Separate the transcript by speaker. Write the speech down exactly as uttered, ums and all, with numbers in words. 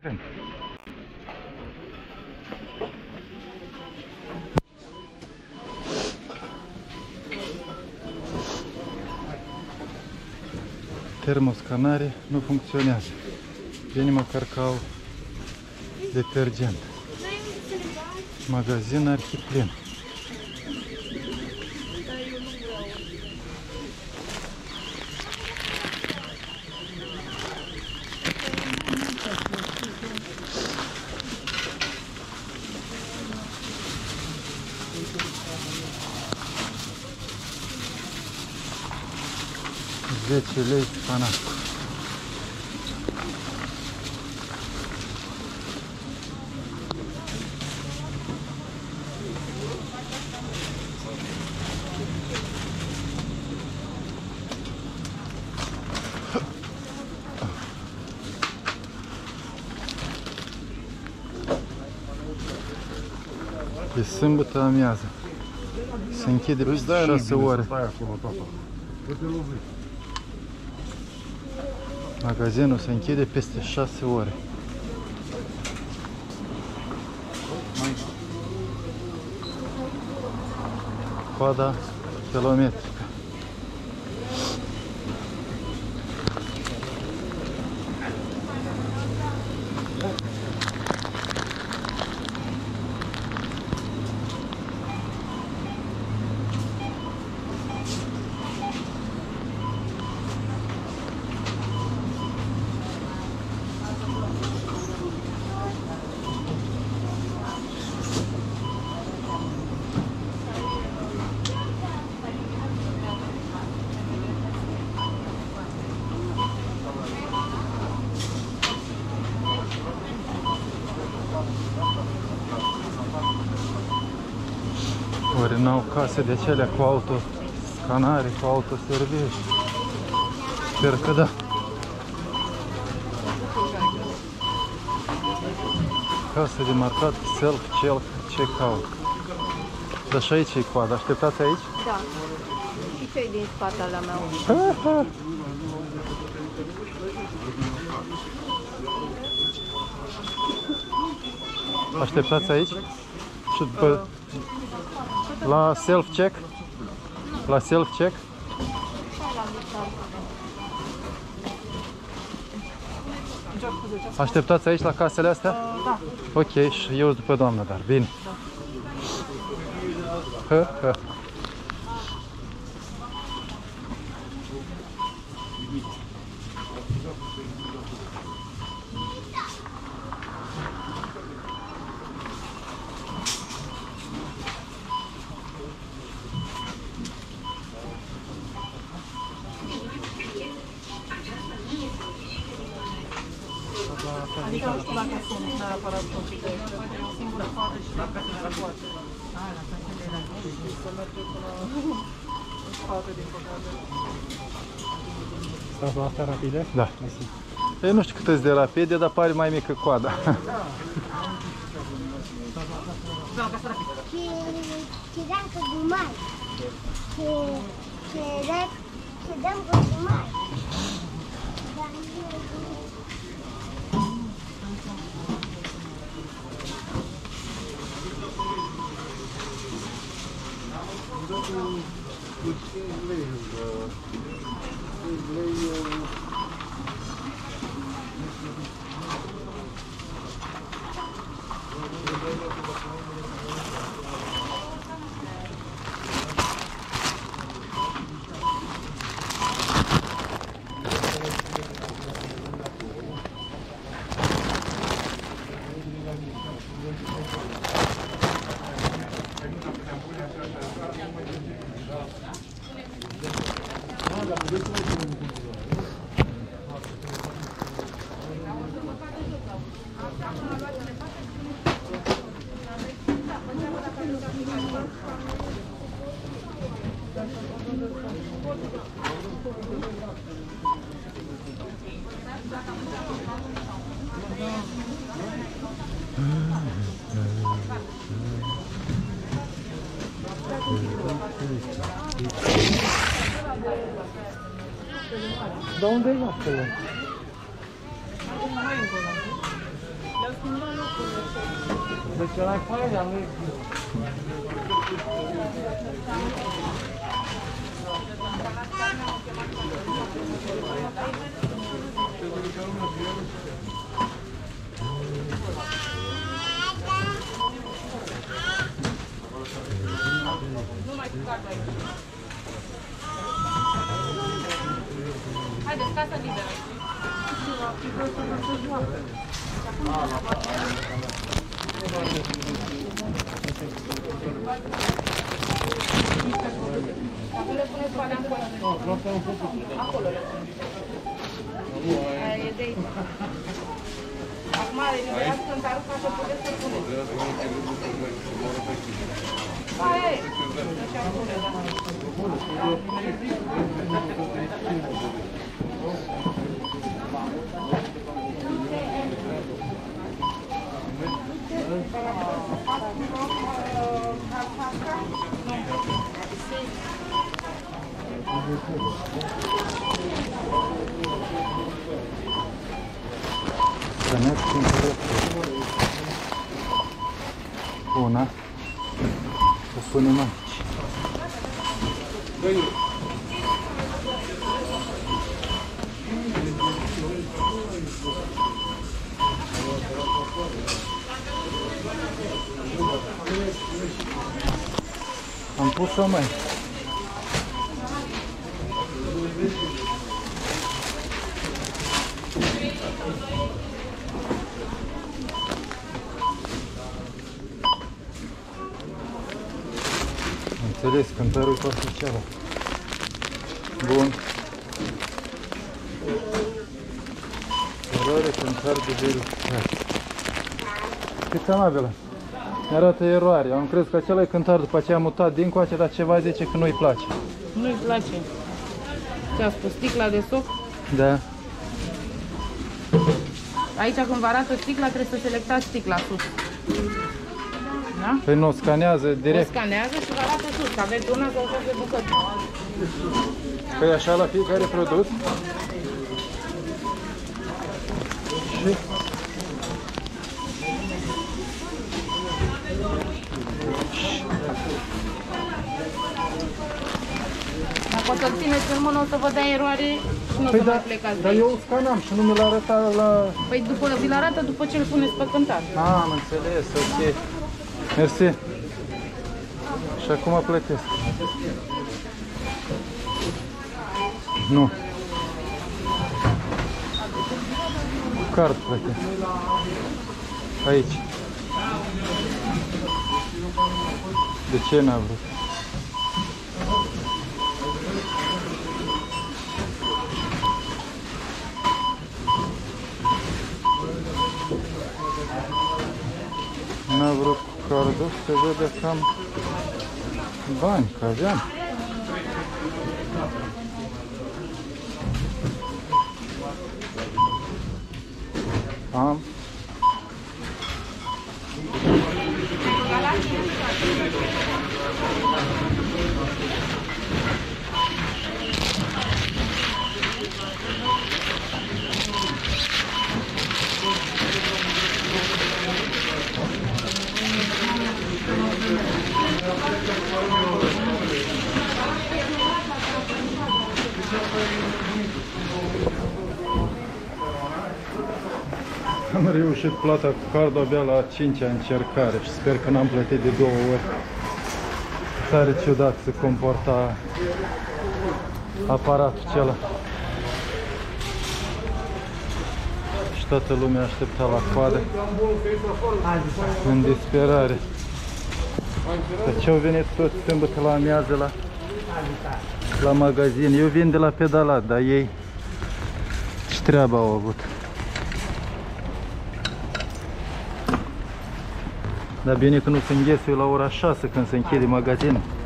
Speaker 1: Termoscanare nu funcționează. Bine măcar că au detergent. Magazin Arhiplin. zece lei spanacul. E sâmbătă amiază. Se închide pe șase ore. Magazinul se închide peste șase ore. Coada kilometrică. Ori n-au case de acelea cu autoscanare, cu autoservici. Sper că da. Casă de marcat self-checkout. Dar și aici e coada. Așteptați aici?
Speaker 2: Da. Și cei din spatele meu.
Speaker 1: Așteptați aici? Și după... La self-check? La self-check? Așteptați aici la casele astea?
Speaker 2: Da.
Speaker 1: Ok, și eu după doamnă, dar bine. Hă, hă.
Speaker 2: Adică nu știu dacă sunt neapărat profite, e o singură fată și dacă se poate. Hai, la care de la să merge până în spate, din păcate.
Speaker 3: Stați la astea rapide?
Speaker 1: Da. Eu nu știu cât de rapide, dar pare mai mică coada.
Speaker 2: Da.
Speaker 4: Ci dăm cu gumai. Ci dăm cu gumai.
Speaker 3: Dar unde e acolo?
Speaker 2: Haideți, casa liberă. Acum le puneți bani acolo. Acolo le puneți. Aia e de aici. Acum eliberează cântarul ca să puteți să puneți. Aia e. Așa pune, da.
Speaker 1: Hrănesc în telefon. Una. O punem aici. Am pus-o mai. Înțeles, cântarul cu artificială. Bun. Eroare, cântar de verificat. Cât amabilă? Mi-arată eroare. Am crezut că acela e cântar, după aceea am mutat dincoace, dar ceva zice că nu-i place.
Speaker 2: Nu-i place. Ce-a spus? Sticla de suc?
Speaker 1: Da.
Speaker 2: Aici când vă arată sticla, trebuie să selectați sticla sus. Da?
Speaker 1: Păi nu, scanează direct.
Speaker 2: O scanează și vă arată sus, că aveți una sau șase bucăți.
Speaker 1: Păi așa la fiecare produs. Și...
Speaker 2: Dacă o să-l țineți în mână, o să vă dea eroare și nu o
Speaker 1: Păi
Speaker 2: să
Speaker 1: da,
Speaker 2: mai plecați de
Speaker 1: dar
Speaker 2: aici.
Speaker 1: eu scanam și nu mi l-a arătat la...
Speaker 2: Păi după vi-l arată după ce îl puneți pe cântar.
Speaker 1: Ah, am înțeles, ok. Mersi. Și acum plătesc. Nu. Cu card plătesc. Aici. De ce n-a vrut? N-a vrut cardul, se vede că am bani, că aveam. Am. Am reușit plata cu cardul abia la a cincea încercare și sper că n-am plătit de două ori. Tare ciudat se comporta aparatul acela. Și toată lumea aștepta la coadă în disperare. Că ce-au venit toți sâmbătă la amiază la, la magazin. Eu vin de la pedalat, dar ei ce treabă au avut. Dar bine că nu se înghesui la ora șase când se închide magazinul.